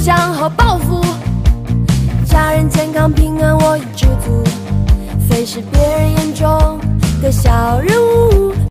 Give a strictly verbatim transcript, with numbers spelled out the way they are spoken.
想和抱负，家人健康平安我已知足，非是别人眼中的小人物。